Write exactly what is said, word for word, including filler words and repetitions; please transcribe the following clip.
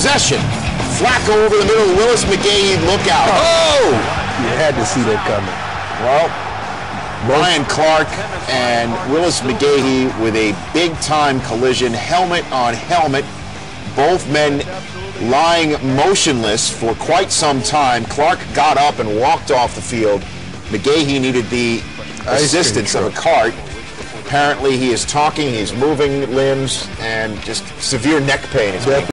possession. Flacco over the middle. Willis McGahee, look out. Oh! You had to see that coming. Well, Brian Clark and Willis McGahee with a big-time collision, helmet on helmet. Both men lying motionless for quite some time. Clark got up and walked off the field. McGahee needed the assistance of a cart. Apparently he is talking, he's moving limbs, and just severe neck pain.